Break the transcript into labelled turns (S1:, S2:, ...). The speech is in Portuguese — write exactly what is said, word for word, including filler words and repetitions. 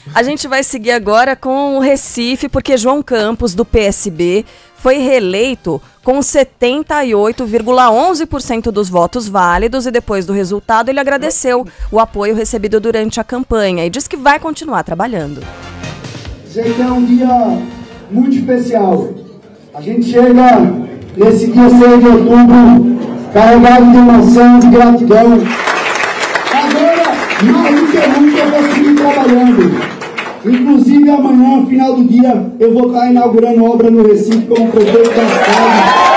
S1: A gente vai seguir agora com o Recife, porque João Campos, do P S B, foi reeleito com setenta e oito vírgula onze por cento dos votos válidos e depois do resultado ele agradeceu o apoio recebido durante a campanha e diz que vai continuar trabalhando.
S2: Gente, é um dia muito especial. A gente chega nesse dia seis de outubro carregado de emoção, de gratidão. Agora, mais do que nunca, eu vou seguir trabalhando. Inclusive, amanhã, no final do dia, eu vou estar inaugurando obra no Recife como prefeito da cidade.